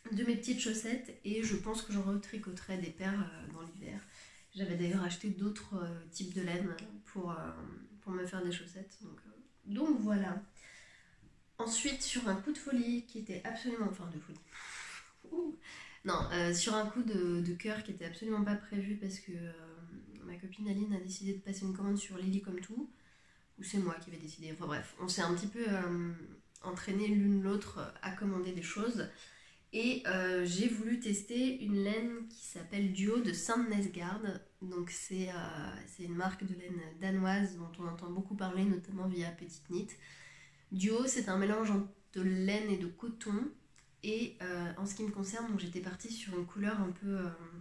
de mes petites chaussettes et je pense que je retricoterai des paires dans l'hiver. J'avais d'ailleurs acheté d'autres types de laine pour me faire des chaussettes. Donc voilà. Ensuite, sur un coup de folie qui était absolument... Enfin, de folie. Ouh. Non, sur un coup de cœur qui était absolument pas prévu parce que ma copine Aline a décidé de passer une commande sur Lily comme tout. Ou c'est moi qui vais décider. Enfin bref, on s'est un petit peu entraîné l'une l'autre à commander des choses. Et j'ai voulu tester une laine qui s'appelle Duo de Saint-Nesgard. Donc c'est une marque de laine danoise dont on entend beaucoup parler, notamment via Petite Knit. Duo, c'est un mélange de laine et de coton. Et en ce qui me concerne, donc j'étais partie sur une couleur un peu...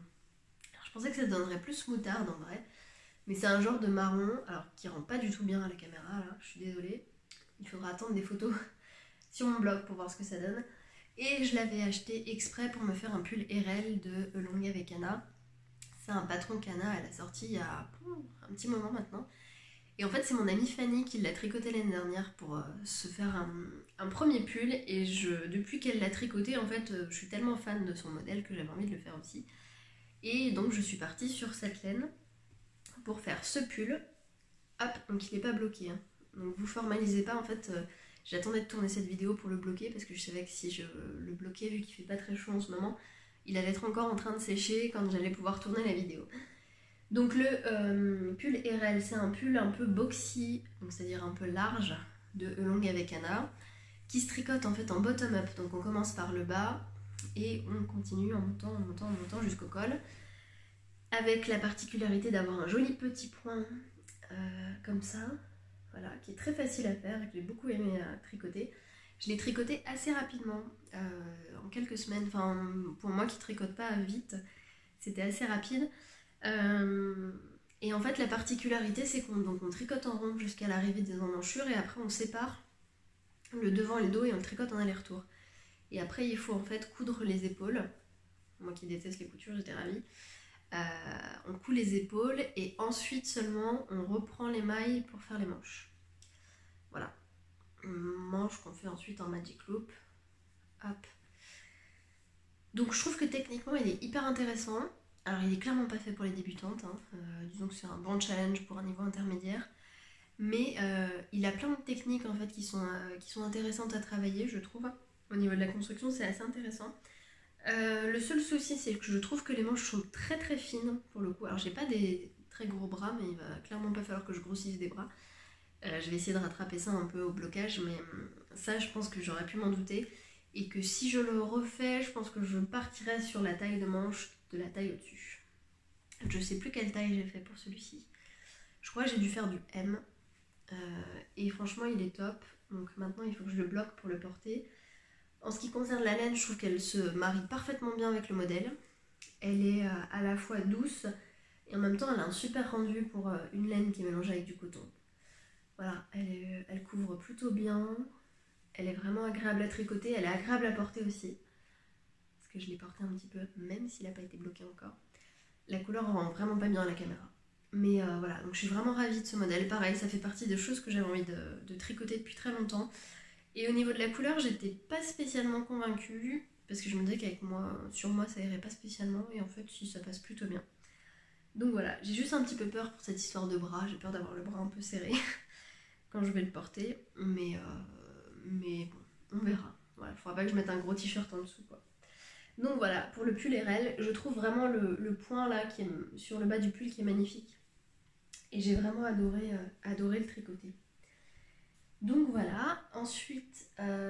je pensais que ça donnerait plus moutarde en vrai. Mais c'est un genre de marron, alors qui rend pas du tout bien à la caméra là, je suis désolée. Il faudra attendre des photos sur mon blog pour voir ce que ça donne. Et je l'avais acheté exprès pour me faire un pull RL de Longue avec Anna. C'est un patron qu'Anna, elle a sorti il y a un petit moment maintenant. Et en fait, c'est mon amie Fanny qui l'a tricoté l'année dernière pour se faire un premier pull. Et depuis qu'elle l'a tricoté, en fait, je suis tellement fan de son modèle que j'avais envie de le faire aussi. Et donc, je suis partie sur cette laine pour faire ce pull. Hop, donc il n'est pas bloqué. Hein. Donc, vous formalisez pas, en fait... J'attendais de tourner cette vidéo pour le bloquer parce que je savais que si je le bloquais, vu qu'il fait pas très chaud en ce moment, il allait être encore en train de sécher quand j'allais pouvoir tourner la vidéo. Donc le pull RL, c'est un pull un peu boxy, c'est-à-dire un peu large, de Longue avec Anna, qui se tricote en fait en bottom-up. Donc on commence par le bas et on continue en montant jusqu'au col, avec la particularité d'avoir un joli petit point comme ça. Voilà, qui est très facile à faire et que j'ai beaucoup aimé tricoter. Je l'ai tricoté assez rapidement, en quelques semaines. Enfin, pour moi qui tricote pas vite, c'était assez rapide. Et en fait, la particularité, c'est qu'on tricote en rond jusqu'à l'arrivée des emmanchures et après on sépare le devant et le dos et on le tricote en aller-retour. Et après, il faut en fait coudre les épaules. Moi qui déteste les coutures, j'étais ravie. On coud les épaules et ensuite seulement on reprend les mailles pour faire les manches. Voilà. Manche qu'on fait ensuite en magic loop. Hop. Donc je trouve que techniquement il est hyper intéressant. Alors il est clairement pas fait pour les débutantes. Hein. Disons que c'est un bon challenge pour un niveau intermédiaire. Mais il a plein de techniques en fait qui sont intéressantes à travailler, je trouve. Au niveau de la construction, c'est assez intéressant. Le seul souci, c'est que je trouve que les manches sont très très fines pour le coup. Alors j'ai pas des très gros bras, mais il va clairement pas falloir que je grossisse des bras. Je vais essayer de rattraper ça un peu au blocage, mais ça je pense que j'aurais pu m'en douter. Et que si je le refais, je pense que je partirai sur la taille de manche de la taille au-dessus. Je sais plus quelle taille j'ai fait pour celui-ci. Je crois que j'ai dû faire du M. Et franchement il est top. Donc maintenant il faut que je le bloque pour le porter. En ce qui concerne la laine, je trouve qu'elle se marie parfaitement bien avec le modèle. Elle est à la fois douce et en même temps elle a un super rendu pour une laine qui est mélangée avec du coton. Voilà, elle couvre plutôt bien. Elle est vraiment agréable à tricoter, elle est agréable à porter aussi. Parce que je l'ai porté un petit peu, même s'il n'a pas été bloqué encore. La couleur rend vraiment pas bien à la caméra. Mais voilà, donc je suis vraiment ravie de ce modèle. Pareil, ça fait partie des choses que j'avais envie de tricoter depuis très longtemps. Et au niveau de la couleur, j'étais pas spécialement convaincue, parce que je me disais qu'avec moi, sur moi, ça irait pas spécialement, et en fait, si, ça passe plutôt bien. Donc voilà, j'ai juste un petit peu peur pour cette histoire de bras, j'ai peur d'avoir le bras un peu serré quand je vais le porter, mais bon, on verra. Voilà, il faudra pas que je mette un gros t-shirt en dessous, quoi. Donc voilà, pour le pull RL, je trouve vraiment le point là, qui est sur le bas du pull, qui est magnifique. Et j'ai vraiment adoré le tricoter. Donc voilà, ensuite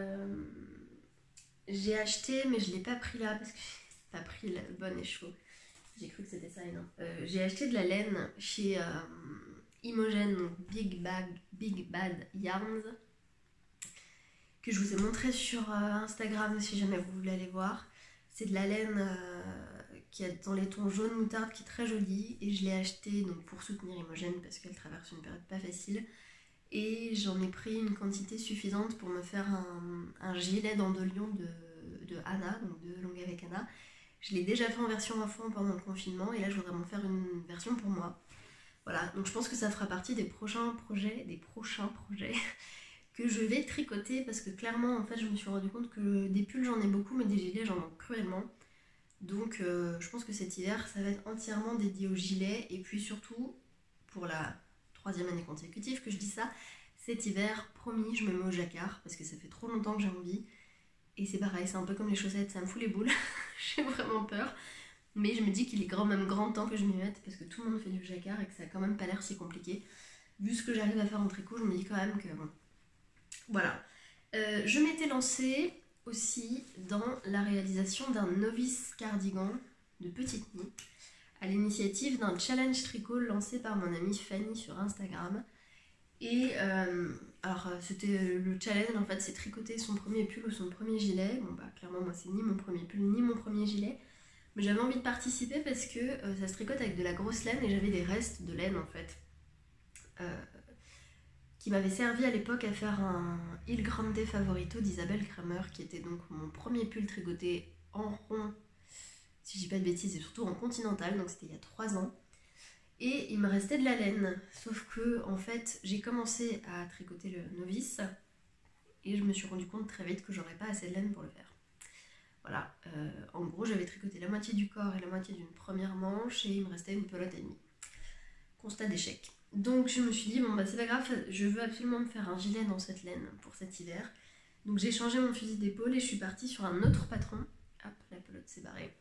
j'ai acheté, mais je ne l'ai pas pris là parce que j'ai pas pris le bon écheveau. J'ai cru que c'était ça et non. J'ai acheté de la laine chez Imogen, donc Big Bad Yarns, que je vous ai montré sur Instagram si jamais vous voulez aller voir. C'est de la laine qui est dans les tons jaune moutarde qui est très jolie et je l'ai acheté donc, pour soutenir Imogen parce qu'elle traverse une période pas facile. Et j'en ai pris une quantité suffisante pour me faire un gilet d'andelion de Anna, donc de Longue avec Anna. Je l'ai déjà fait en version enfant pendant le confinement et là je voudrais m'en faire une version pour moi. Voilà, donc je pense que ça fera partie des prochains projets que je vais tricoter parce que clairement en fait je me suis rendu compte que des pulls j'en ai beaucoup mais des gilets j'en manque cruellement. Donc je pense que cet hiver ça va être entièrement dédié aux gilets et puis surtout pour la 3e année consécutive que je dis ça, cet hiver promis je me mets au jacquard parce que ça fait trop longtemps que j'ai envie et c'est pareil, c'est un peu comme les chaussettes, ça me fout les boules, j'ai vraiment peur. Mais je me dis qu'il est même grand temps que je m'y mette parce que tout le monde fait du jacquard et que ça a quand même pas l'air si compliqué. Vu ce que j'arrive à faire en tricot, je me dis quand même que bon. Voilà. Je m'étais lancée aussi dans la réalisation d'un novice cardigan de petite nid à l'initiative d'un challenge tricot lancé par mon amie Fanny sur Instagram. Et alors c'était le challenge en fait, c'est tricoter son premier pull ou son premier gilet. Bon bah clairement moi c'est ni mon premier pull ni mon premier gilet. Mais j'avais envie de participer parce que ça se tricote avec de la grosse laine et j'avais des restes de laine en fait. Qui m'avait servi à l'époque à faire un Il Grande Favorito d'Isabelle Kramer, qui était donc mon premier pull tricoté en rond, si je dis pas de bêtises, et surtout en continental, donc c'était il y a 3 ans. Et il me restait de la laine, sauf que en fait j'ai commencé à tricoter le novice et je me suis rendu compte très vite que j'aurais pas assez de laine pour le faire. Voilà, en gros j'avais tricoté la moitié du corps et la moitié d'une première manche et il me restait une pelote et demie. Constat d'échec. Donc je me suis dit, bon bah c'est pas grave, je veux absolument me faire un gilet dans cette laine pour cet hiver. Donc j'ai changé mon fusil d'épaule et je suis partie sur un autre patron. Hop, la pelote s'est barrée.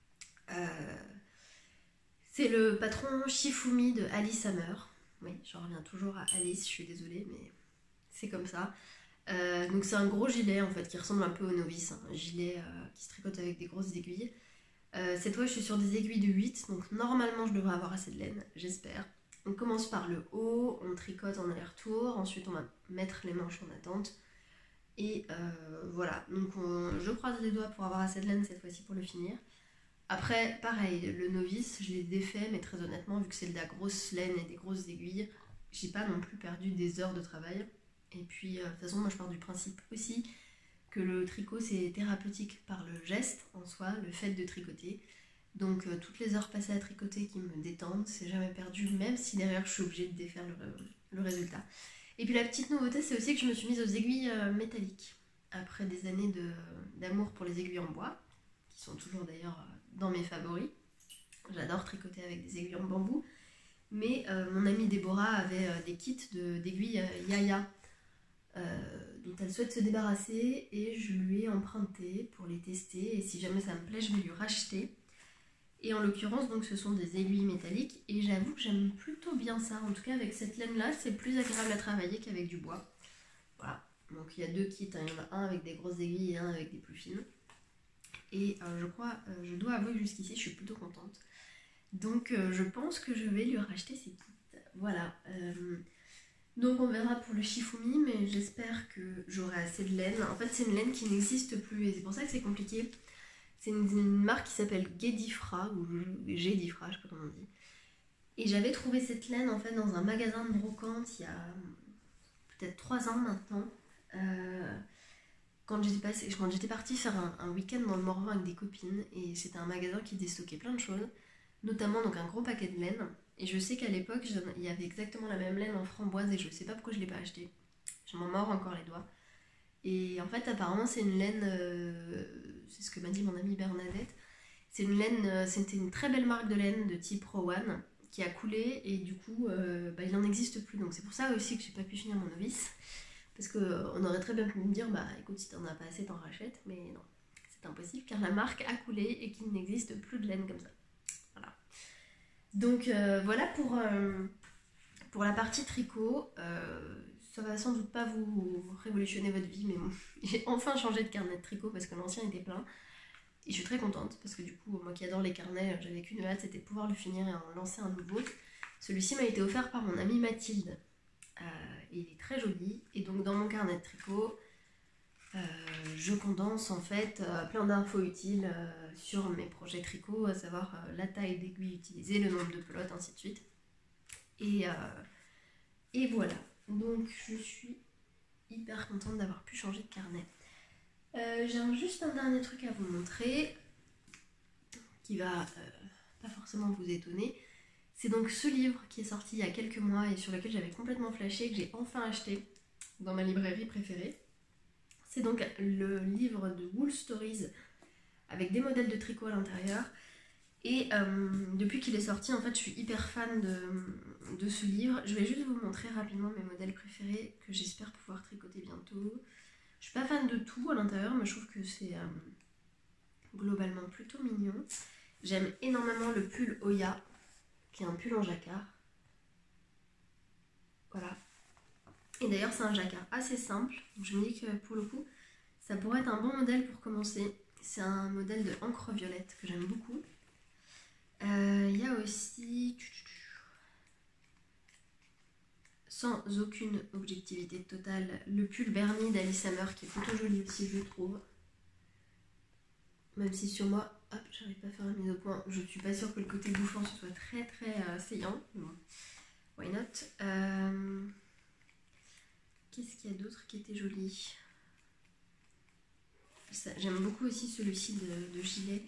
C'est le patron Shifumi de Alice Hammer. Oui, j'en reviens toujours à Alice, je suis désolée, mais c'est comme ça. Donc c'est un gros gilet en fait qui ressemble un peu au novice, hein. Un gilet qui se tricote avec des grosses aiguilles. Cette fois je suis sur des aiguilles de 8, donc normalement je devrais avoir assez de laine, j'espère. On commence par le haut, on tricote en aller-retour, ensuite on va mettre les manches en attente. Et voilà, donc je croise les doigts pour avoir assez de laine cette fois-ci pour le finir. Après, pareil, le novice, je l'ai défait, mais très honnêtement, vu que c'est de la grosse laine et des grosses aiguilles, j'ai pas non plus perdu des heures de travail. Et puis, de toute façon, moi je pars du principe aussi que le tricot c'est thérapeutique par le geste en soi, le fait de tricoter. Donc toutes les heures passées à tricoter qui me détendent, c'est jamais perdu, même si derrière je suis obligée de défaire le résultat. Et puis la petite nouveauté, c'est aussi que je me suis mise aux aiguilles métalliques. Après des années d'amour pour les aiguilles en bois, qui sont toujours d'ailleurs dans mes favoris. J'adore tricoter avec des aiguilles en bambou. Mais mon amie Déborah avait des kits d'aiguilles Yaya dont elle souhaite se débarrasser et je lui ai emprunté pour les tester et si jamais ça me plaît je vais lui racheter. Et en l'occurrence donc ce sont des aiguilles métalliques et j'avoue que j'aime plutôt bien ça, en tout cas avec cette laine là c'est plus agréable à travailler qu'avec du bois. Voilà, donc il y a 2 kits, hein. Il y en a un avec des grosses aiguilles et un avec des plus fines. Et je dois avouer que jusqu'ici je suis plutôt contente. Donc je pense que je vais lui racheter ces kits. Voilà. Donc on verra pour le Shifumi, mais j'espère que j'aurai assez de laine. En fait c'est une laine qui n'existe plus et c'est pour ça que c'est compliqué. C'est une marque qui s'appelle Gedifra, ou Gedifra, je sais pas comment on dit. Et j'avais trouvé cette laine en fait dans un magasin de brocante il y a peut-être 3 ans maintenant. Quand j'étais partie faire un week-end dans le Morvan avec des copines et c'était un magasin qui déstockait plein de choses, notamment donc un gros paquet de laine. Et je sais qu'à l'époque, il y avait exactement la même laine en framboise et je sais pas pourquoi je l'ai pas acheté. Je m'en mords encore les doigts. Et en fait, apparemment, c'est une laine, c'est ce que m'a dit mon amie Bernadette. C'est une laine, c'était une très belle marque de laine de type Rowan qui a coulé et du coup, il n'en existe plus. Donc c'est pour ça aussi que j'ai pas pu finir mon novice. Parce qu'on aurait très bien pu me dire, bah écoute, si t'en as pas assez, t'en rachètes. Mais non, c'est impossible car la marque a coulé et qu'il n'existe plus de laine comme ça. Voilà. Donc voilà pour la partie tricot. Ça va sans doute pas vous révolutionner votre vie, mais bon, j'ai enfin changé de carnet de tricot parce que l'ancien était plein. Et je suis très contente parce que du coup, moi qui adore les carnets, j'avais qu'une hâte, c'était de pouvoir le finir et en lancer un nouveau. Celui-ci m'a été offert par mon amie Mathilde. Il est très joli. Et donc dans mon carnet de tricot, je condense en fait plein d'infos utiles sur mes projets tricot, à savoir la taille d'aiguille utilisée, le nombre de pelotes, ainsi de suite. Et voilà. Donc je suis hyper contente d'avoir pu changer de carnet. J'ai juste un dernier truc à vous montrer qui va pas forcément vous étonner. C'est donc ce livre qui est sorti il y a quelques mois et sur lequel j'avais complètement flashé, que j'ai enfin acheté. dans ma librairie préférée. C'est donc le livre de Wool Stories avec des modèles de tricot à l'intérieur. Et depuis qu'il est sorti, en fait, je suis hyper fan de ce livre. Je vais juste vous montrer rapidement mes modèles préférés que j'espère pouvoir tricoter bientôt. Je suis pas fan de tout à l'intérieur, mais je trouve que c'est globalement plutôt mignon. J'aime énormément le pull Oya, qui est un pull en jacquard. Voilà. Et d'ailleurs, c'est un jacquard assez simple. Donc je me dis que pour le coup, ça pourrait être un bon modèle pour commencer. C'est un modèle de encre violette que j'aime beaucoup. Il y a aussi, sans aucune objectivité totale, le pull Bernie d'Alice Hammer qui est plutôt joli aussi, je trouve. Même si sur moi, hop, j'arrive pas à faire la mise au point, je suis pas sûre que le côté bouffant ce soit très saillant. Bon, why not. Qu'est-ce qu'il y a d'autre qui était joli? J'aime beaucoup aussi celui-ci de gilet.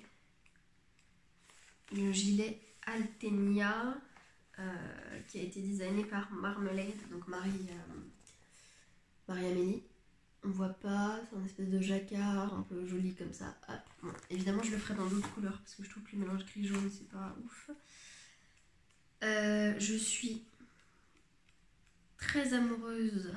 Le gilet Altenia qui a été designé par Marmalade, donc Marie-Amélie. On voit pas, c'est un espèce de jacquard un peu joli comme ça. Hop. Bon, évidemment, je le ferai dans d'autres couleurs parce que je trouve que le mélange gris-jaune c'est pas ouf. Je suis très amoureuse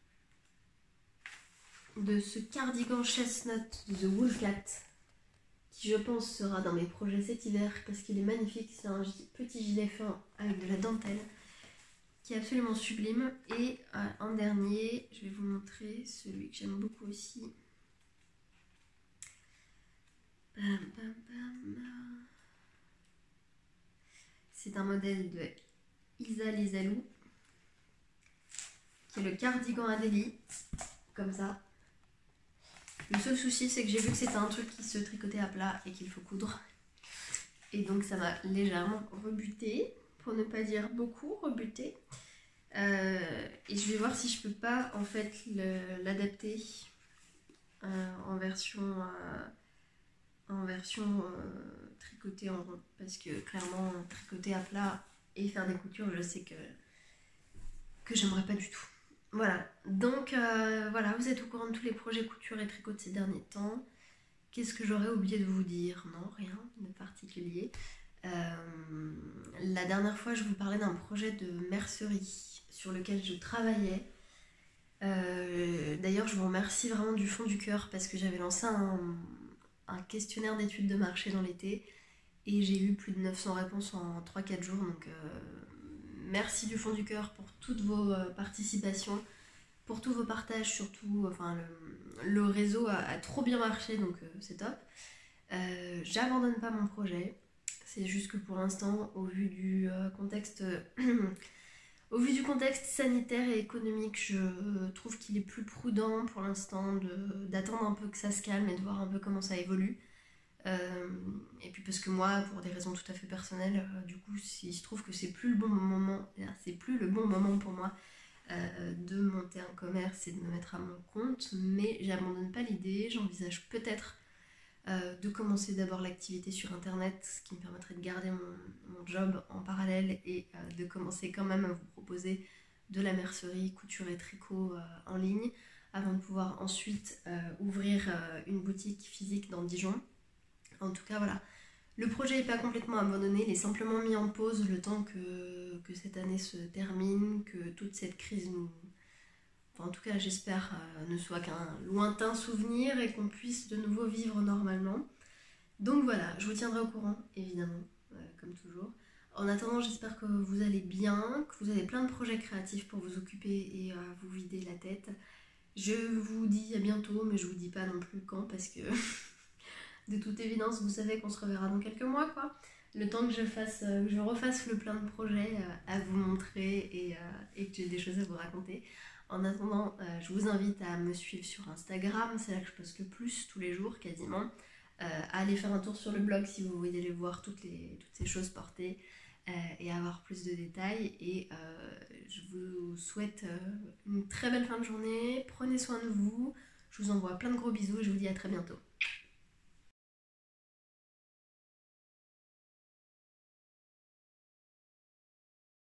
de ce cardigan chestnut de The Woolcat qui je pense sera dans mes projets cet hiver parce qu'il est magnifique. C'est un petit gilet fin avec de la dentelle qui est absolument sublime. Et en dernier, je vais vous montrer celui que j'aime beaucoup aussi. C'est un modèle de Isa Lizalou qui est le cardigan Adélie, comme ça. Le seul souci, c'est que j'ai vu que c'était un truc qui se tricotait à plat et qu'il faut coudre. Et donc ça m'a légèrement rebutée, pour ne pas dire beaucoup rebutée. Et je vais voir si je peux pas en fait l'adapter en version tricotée en rond. Parce que clairement, tricoter à plat et faire des coutures, je sais que j'aimerais pas du tout. Voilà, donc voilà, vous êtes au courant de tous les projets couture et tricot de ces derniers temps. Qu'est-ce que j'aurais oublié de vous dire? Non, rien de particulier. La dernière fois, je vous parlais d'un projet de mercerie sur lequel je travaillais. D'ailleurs, je vous remercie vraiment du fond du cœur parce que j'avais lancé un questionnaire d'études de marché dans l'été et j'ai eu plus de 900 réponses en 3-4 jours. Donc merci du fond du cœur pour toutes vos participations, pour tous vos partages surtout. Enfin, le réseau a trop bien marché, donc c'est top. J'abandonne pas mon projet. C'est juste que pour l'instant, au vu du contexte sanitaire et économique, je trouve qu'il est plus prudent pour l'instant d'attendre un peu que ça se calme et de voir un peu comment ça évolue. Et puis parce que moi, pour des raisons tout à fait personnelles, du coup, il se trouve que c'est plus le bon moment pour moi de monter un commerce et de me mettre à mon compte, mais j'abandonne pas l'idée. J'envisage peut-être de commencer d'abord l'activité sur internet, ce qui me permettrait de garder mon job en parallèle et de commencer quand même à vous proposer de la mercerie, couture et tricot en ligne, avant de pouvoir ensuite ouvrir une boutique physique dans Dijon. En tout cas, voilà. Le projet n'est pas complètement abandonné, il est simplement mis en pause le temps que cette année se termine, que toute cette crise nous... Enfin, en tout cas, j'espère ne soit qu'un lointain souvenir et qu'on puisse de nouveau vivre normalement. Donc voilà, je vous tiendrai au courant, évidemment, comme toujours. En attendant, j'espère que vous allez bien, que vous avez plein de projets créatifs pour vous occuper et vous vider la tête. Je vous dis à bientôt, mais je vous dis pas non plus quand, parce que... de toute évidence, vous savez qu'on se reverra dans quelques mois, quoi. Le temps que je refasse le plein de projets à vous montrer et que j'ai des choses à vous raconter. En attendant, je vous invite à me suivre sur Instagram, c'est là que je poste le plus, tous les jours quasiment. À aller faire un tour sur le blog si vous voulez aller voir toutes ces choses portées et avoir plus de détails. Et je vous souhaite une très belle fin de journée, prenez soin de vous, je vous envoie plein de gros bisous et je vous dis à très bientôt.